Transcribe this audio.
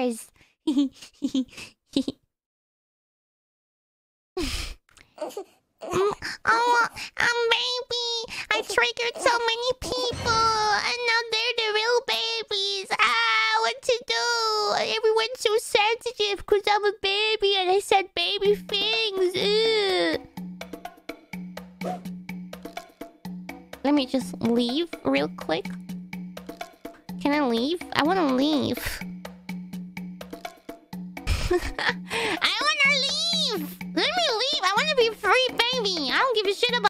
Oh, baby, I triggered so many people, and now they're the real babies. What to do? Everyone's so sensitive because I'm a baby and I said baby things. Let me just leave real quick. Can I leave? I want to leave. I want to leave. Let me leave. I want to be free, baby. I don't give a shit about